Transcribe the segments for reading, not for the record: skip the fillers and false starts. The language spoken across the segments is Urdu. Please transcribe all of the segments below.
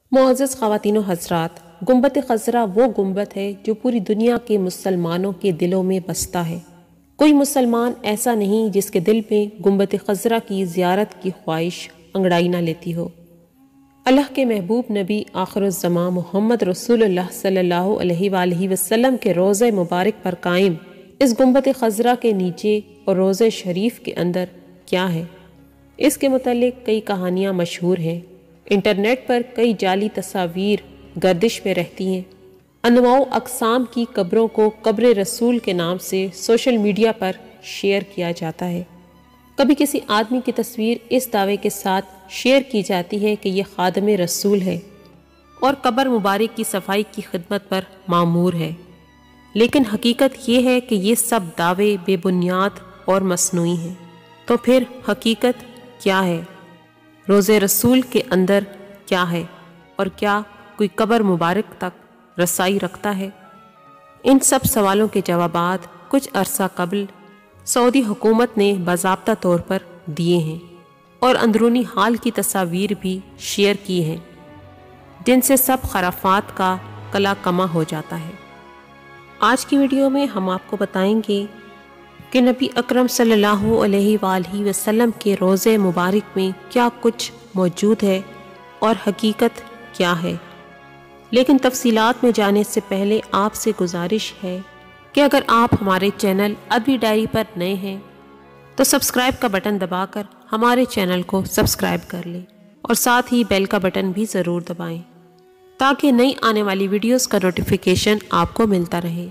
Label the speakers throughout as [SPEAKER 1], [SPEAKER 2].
[SPEAKER 1] معزز خواتین و حضرات، گنبد خضرا وہ گنبد ہے جو پوری دنیا کے مسلمانوں کے دلوں میں بستا ہے۔ کوئی مسلمان ایسا نہیں جس کے دل میں گنبد خضرا کی زیارت کی خواہش انگڑائی نہ لیتی ہو۔ اللہ کے محبوب نبی آخر الزمان محمد رسول اللہ صلی اللہ علیہ وآلہ وسلم کے روضہ مبارک پر قائم اس گنبد خضرا کے نیچے اور روضہ شریف کے اندر کیا ہے؟ اس کے متعلق کئی کہانیاں مشہور ہیں۔ انٹرنیٹ پر کئی جعلی تصاویر گردش میں رہتی ہیں۔ انواع و اقسام کی قبروں کو قبر رسول کے نام سے سوشل میڈیا پر شیئر کیا جاتا ہے۔ کبھی کسی آدمی کی تصویر اس دعوے کے ساتھ شیئر کی جاتی ہے کہ یہ خادم رسول ہے اور قبر مبارک کی صفائی کی خدمت پر مامور ہے، لیکن حقیقت یہ ہے کہ یہ سب دعوے بے بنیاد اور مصنوعی ہیں۔ تو پھر حقیقت کیا ہے؟ روضہ رسول کے اندر کیا ہے اور کیا کوئی قبر مبارک تک رسائی رکھتا ہے؟ ان سب سوالوں کے جوابات کچھ عرصہ قبل سعودی حکومت نے باضابطہ طور پر دیے ہیں اور اندرونی حال کی تصاویر بھی شیئر کی ہیں، جن سے سب خرافات کا کلا کما ہو جاتا ہے۔ آج کی ویڈیو میں ہم آپ کو بتائیں گے کہ نبی اکرم صلی اللہ علیہ وآلہ وسلم کے روضہ مبارک میں کیا کچھ موجود ہے اور حقیقت کیا ہے۔ لیکن تفصیلات میں جانے سے پہلے آپ سے گزارش ہے کہ اگر آپ ہمارے چینل ادبی ڈائری پر نئے ہیں تو سبسکرائب کا بٹن دبا کر ہمارے چینل کو سبسکرائب کر لیں اور ساتھ ہی بیل کا بٹن بھی ضرور دبائیں تاکہ نئی آنے والی ویڈیوز کا نوٹیفیکیشن آپ کو ملتا رہے۔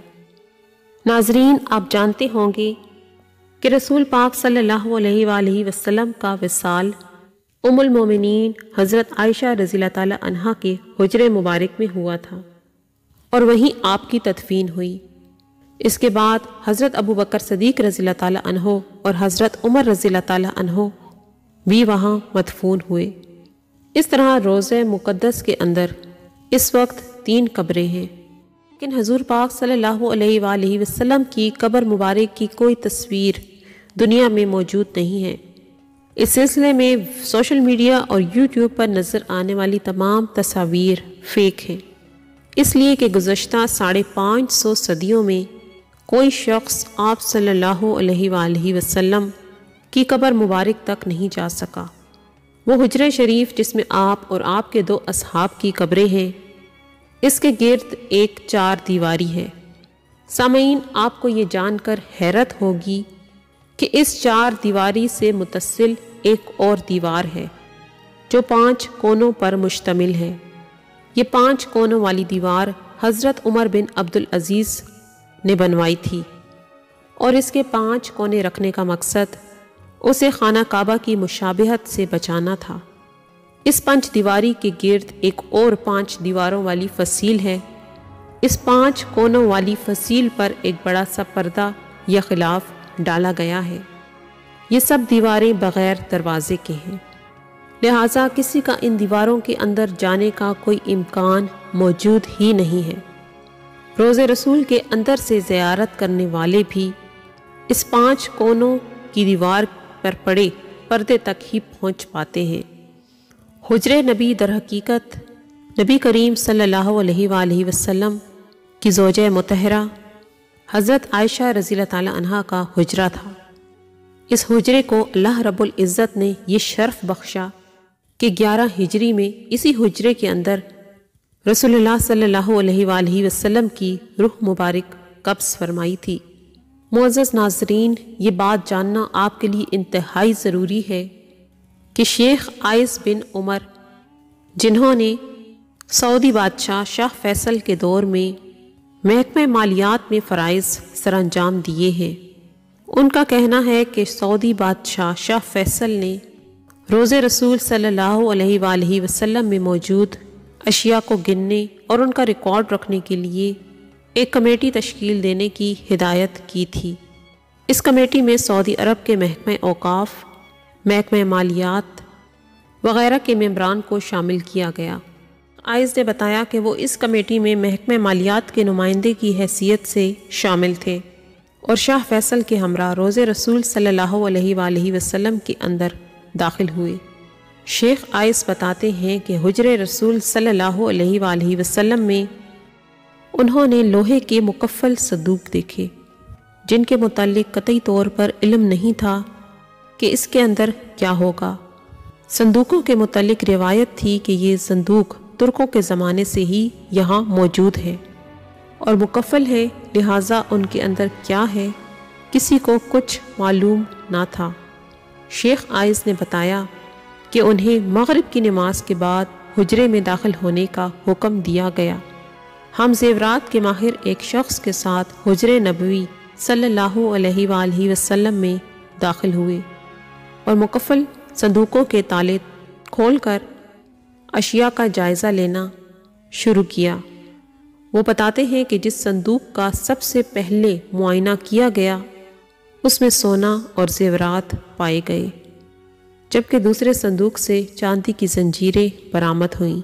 [SPEAKER 1] ناظرین، آپ جانتے ہوں گے کہ رسول پاک صلی اللہ علیہ وآلہ وسلم کا وصال ام المومنین حضرت عائشہ رضی اللہ تعالی عنہا کے حجرے مبارک میں ہوا تھا اور وہیں آپ کی تدفین ہوئی۔ اس کے بعد حضرت ابو بکر صدیق رضی اللہ تعالی عنہ اور حضرت عمر رضی اللہ تعالی عنہ بھی وہاں مدفون ہوئے۔ اس طرح روضہ مقدس کے اندر اس وقت 3 قبریں ہیں، لیکن حضور پاک صلی اللہ علیہ وآلہ وسلم کی قبر مبارک کی کوئی تصویر دنیا میں موجود نہیں ہے۔ اس سلسلے میں سوشل میڈیا اور یوٹیوب پر نظر آنے والی تمام تصاویر فیک ہیں، اس لیے کہ گزشتہ 550 صدیوں میں کوئی شخص آپ صلی اللہ علیہ وآلہ وسلم کی قبر مبارک تک نہیں جا سکا۔ وہ حجرہ شریف جس میں آپ اور آپ کے 2 اصحاب کی قبریں ہیں، اس کے گرد ایک 4 دیواری ہے۔ سامعین، آپ کو یہ جان کر حیرت ہوگی کہ اس 4 دیواری سے متصل ایک اور دیوار ہے جو 5 کونوں پر مشتمل ہے۔ یہ 5 کونوں والی دیوار حضرت عمر بن عبدالعزیز نے بنوائی تھی اور اس کے 5 کونے رکھنے کا مقصد اسے خانہ کعبہ کی مشابہت سے بچانا تھا۔ اس 5 دیواری کے گرد ایک اور 5 دیواروں والی فصیل ہے۔ اس 5 کونوں والی فصیل پر ایک بڑا سا پردہ یا غلاف ڈالا گیا ہے۔ یہ سب دیواریں بغیر دروازے کے ہیں، لہٰذا کسی کا ان دیواروں کے اندر جانے کا کوئی امکان موجود ہی نہیں ہے۔ روضہ رسول کے اندر سے زیارت کرنے والے بھی اس 5 کونوں کی دیوار پر پڑے پردے تک ہی پہنچ پاتے ہیں۔ حجرہ نبی در حقیقت نبی کریم صلی اللہ علیہ وآلہ وسلم کی زوجہ مطہرہ حضرت عائشہ رضی اللہ تعالی عنہا کا حجرہ تھا۔ اس حجرے کو اللہ رب العزت نے یہ شرف بخشا کہ 11 ہجری میں اسی حجرے کے اندر رسول اللہ صلی اللہ علیہ وآلہ وسلم کی روح مبارک قبض فرمائی تھی۔ معزز ناظرین، یہ بات جاننا آپ کے لیے انتہائی ضروری ہے کہ شیخ عائض بن عمر، جنہوں نے سعودی بادشاہ شاہ فیصل کے دور میں محکمہ مالیات میں فرائض سر انجام دیے ہیں، ان کا کہنا ہے کہ سعودی بادشاہ شاہ فیصل نے روضہ رسول صلی اللہ علیہ وآلہ وسلم میں موجود اشیاء کو گننے اور ان کا ریکارڈ رکھنے کے لیے ایک کمیٹی تشکیل دینے کی ہدایت کی تھی۔ اس کمیٹی میں سعودی عرب کے محکمہ اوقاف، محکمہ مالیات وغیرہ کے ممبران کو شامل کیا گیا۔ عائض نے بتایا کہ وہ اس کمیٹی میں محکمہ مالیات کے نمائندے کی حیثیت سے شامل تھے اور شاہ فیصل کے ہمراہ روضہ رسول صلی اللہ علیہ وآلہ وسلم کے اندر داخل ہوئے۔ شیخ آئس بتاتے ہیں کہ حجرے رسول صلی اللہ علیہ وآلہ وسلم میں انہوں نے لوہے کے مقفل صندوق دیکھے جن کے متعلق قطعی طور پر علم نہیں تھا کہ اس کے اندر کیا ہوگا۔ صندوقوں کے متعلق روایت تھی کہ یہ صندوق ترکوں کے زمانے سے ہی یہاں موجود ہے اور مقفل ہے، لہٰذا ان کے اندر کیا ہے کسی کو کچھ معلوم نہ تھا۔ شیخ آئس نے بتایا کہ انہیں مغرب کی نماز کے بعد حجرے میں داخل ہونے کا حکم دیا گیا۔ ہم زیورات کے ماہر ایک شخص کے ساتھ حجرے نبوی صلی اللہ علیہ وآلہ وسلم میں داخل ہوئے اور مقفل صندوقوں کے تالے کھول کر اشیاء کا جائزہ لینا شروع کیا۔ وہ بتاتے ہیں کہ جس صندوق کا سب سے پہلے معائنہ کیا گیا اس میں سونا اور زیورات پائے گئے، جبکہ دوسرے صندوق سے چاندی کی زنجیریں برآمد ہوئیں۔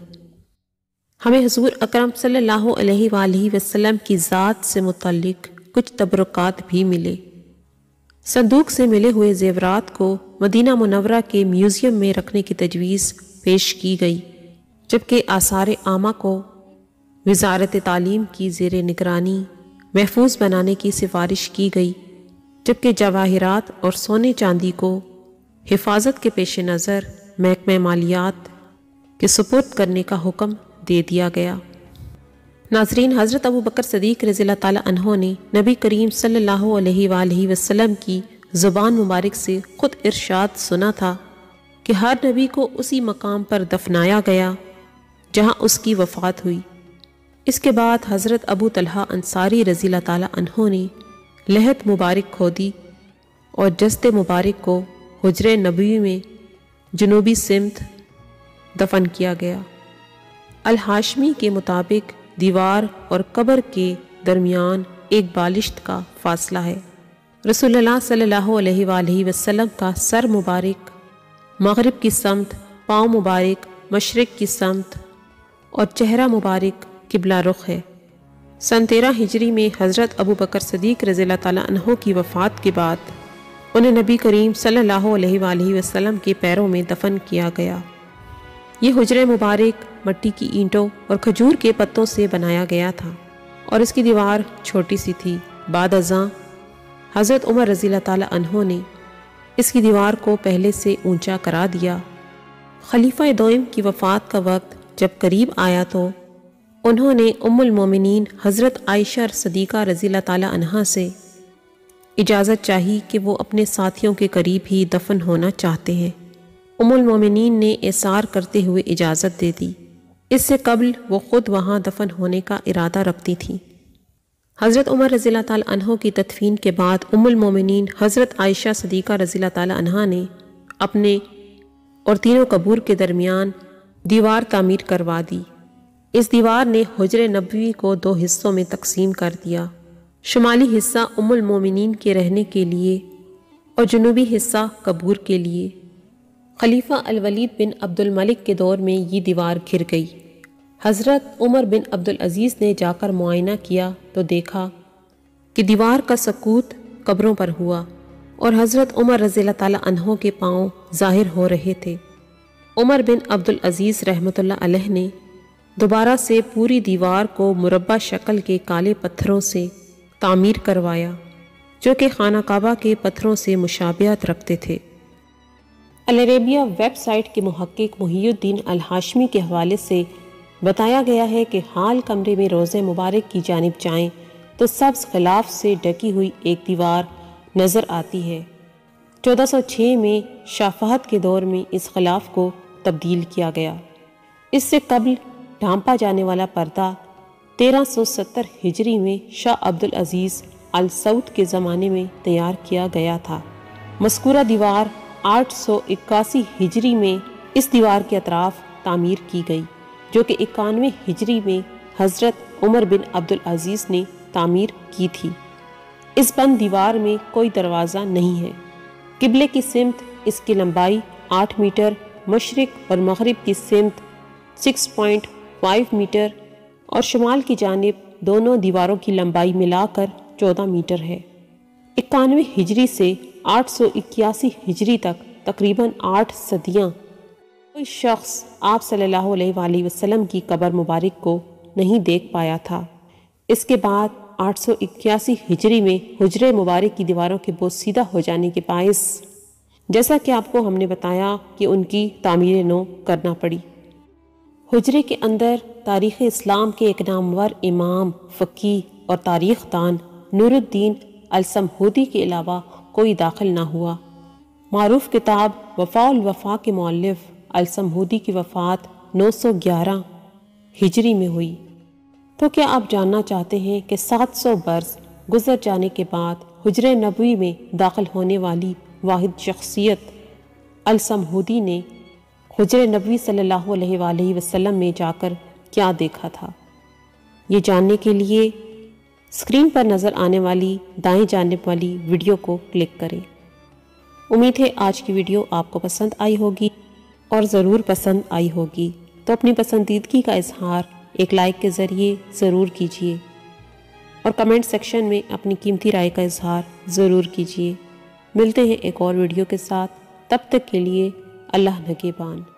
[SPEAKER 1] ہمیں حضور اکرم صلی اللہ علیہ وآلہ وسلم کی ذات سے متعلق کچھ تبرکات بھی ملے۔ صندوق سے ملے ہوئے زیورات کو مدینہ منورہ کے میوزیم میں رکھنے کی تجویز پیش کی گئی، جبکہ آثار عامہ کو وزارت تعلیم کی زیر نگرانی محفوظ بنانے کی سفارش کی گئی، جبکہ جواہرات اور سونے چاندی کو حفاظت کے پیش نظر محکمہ مالیات کے سپرد کرنے کا حکم دے دیا گیا۔ ناظرین، حضرت ابو بکر صدیق رضی اللہ تعالیٰ عنہ نے نبی کریم صلی اللہ علیہ وآلہ وسلم کی زبان مبارک سے خود ارشاد سنا تھا کہ ہر نبی کو اسی مقام پر دفنایا گیا جہاں اس کی وفات ہوئی۔ اس کے بعد حضرت ابو طلحہ انصاری رضی اللہ تعالیٰ عنہ نے لحد مبارک کھودی اور جسد مبارک کو حجرے نبوی میں جنوبی سمت دفن کیا گیا۔ الہاشمی کے مطابق دیوار اور قبر کے درمیان ایک بالشت کا فاصلہ ہے۔ رسول اللہ صلی اللہ علیہ وآلہ وسلم کا سر مبارک مغرب کی سمت، پاؤں مبارک مشرق کی سمت اور چہرہ مبارک قبلہ رخ ہے۔ سن 13 ہجری میں حضرت ابو بکر صدیق رضی اللہ تعالیٰ عنہ کی وفات کے بعد انہیں نبی کریم صلی اللہ علیہ وآلہ وسلم کے پیروں میں دفن کیا گیا۔ یہ حجرے مبارک مٹی کی اینٹوں اور کھجور کے پتوں سے بنایا گیا تھا اور اس کی دیوار چھوٹی سی تھی۔ بعد ازاں حضرت عمر رضی اللہ تعالیٰ عنہ نے اس کی دیوار کو پہلے سے اونچا کرا دیا۔ خلیفہ دوئم کی وفات کا وقت جب قریب آیا تو انہوں نے ام المومنین حضرت عائشہ صدیقہ رضی اللہ تعالیٰ عنہا سے اجازت چاہی کہ وہ اپنے ساتھیوں کے قریب ہی دفن ہونا چاہتے ہیں۔ ام المومنین نے اصرار کرتے ہوئے اجازت دے دی۔ اس سے قبل وہ خود وہاں دفن ہونے کا ارادہ رکھتی تھیں۔ حضرت عمر رضی اللہ تعالیٰ عنہ کی تدفین کے بعد ام المومنین حضرت عائشہ صدیقہ رضی اللہ تعالیٰ عنہا نے اپنے اور تینوں قبور کے درمیان دیوار تعمیر کروا دی۔ اس دیوار نے حجر نبوی کو 2 حصوں میں تقسیم کر دیا، شمالی حصہ ام المومنین کے رہنے کے لیے اور جنوبی حصہ قبور کے لیے۔ خلیفہ الولید بن عبد الملک کے دور میں یہ دیوار گھر گئی۔ حضرت عمر بن عبدالعزیز نے جا کر معائنہ کیا تو دیکھا کہ دیوار کا سقوط قبروں پر ہوا اور حضرت عمر رضی اللہ تعالیٰ عنہ کے پاؤں ظاہر ہو رہے تھے۔ عمر بن عبدالعزیز رحمۃ اللہ علیہ نے دوبارہ سے پوری دیوار کو مربع شکل کے کالے پتھروں سے تعمیر کروایا جو کہ خانہ کعبہ کے پتھروں سے مشابہت رکھتے تھے۔ العربیہ ویب سائٹ کے محقق محی الدین الہاشمی کے حوالے سے بتایا گیا ہے کہ حال کمرے میں روضہ مبارک کی جانب جائیں تو سبز غلاف سے ڈھکی ہوئی ایک دیوار نظر آتی ہے۔ 1406 میں شاہ فہد کے دور میں اس غلاف کو تبدیل کیا گیا۔ اس سے قبل ڈھانپا جانے والا پردہ 1370 ہجری میں شاہ عبدالعزیز آل سعود کے زمانے میں تیار کیا گیا تھا۔ مذکورہ دیوار 881 ہجری میں اس دیوار کے اطراف تعمیر کی گئی جو کہ 91 ہجری میں حضرت عمر بن عبدالعزیز نے تعمیر کی تھی۔ اس بند دیوار میں کوئی دروازہ نہیں ہے۔ قبلے کی سمت اس کی لمبائی 8 میٹر، مشرق اور مغرب کی سمت 6.5 میٹر اور شمال کی جانب دونوں دیواروں کی لمبائی ملا کر 14 میٹر ہے۔ 91 ہجری سے 881 ہجری تک تقریباً 8 صدیاں کوئی شخص آپ صلی اللہ علیہ وآلہ وسلم کی قبر مبارک کو نہیں دیکھ پایا تھا۔ اس کے بعد 881 ہجری میں حجرے مبارک کی دیواروں کے بوسیدہ ہو جانے کے باعث جیسا کہ آپ کو ہم نے بتایا کہ ان کی تعمیر نو کرنا پڑی۔ حجرے کے اندر تاریخ اسلام کے ایک نامور امام، فقیہ اور تاریخ دان نور الدین السمہودی کے علاوہ کوئی داخل نہ ہوا۔ معروف کتاب وفاء الوفا کے مؤلف السمہودی کی وفات 911 ہجری میں ہوئی۔ تو کیا آپ جاننا چاہتے ہیں کہ 700 برس گزر جانے کے بعد حجرہ نبوی میں داخل ہونے والی واحد شخصیت السمہودی نے حجرہ نبوی صلی اللہ علیہ وآلہ وسلم میں جا کر کیا دیکھا تھا؟ یہ جاننے کے لیے اسکرین پر نظر آنے والی دائیں جانب والی ویڈیو کو کلک کریں۔ امید ہے آج کی ویڈیو آپ کو پسند آئی ہوگی اور ضرور پسند آئی ہوگی تو اپنی پسندیدگی کا اظہار ایک لائک کے ذریعے ضرور کیجیے اور کمنٹ سیکشن میں اپنی قیمتی رائے کا اظہار ضرور کیجیے۔ ملتے ہیں ایک اور ویڈیو کے ساتھ، تب تک کے لیے اللہ نگہبان۔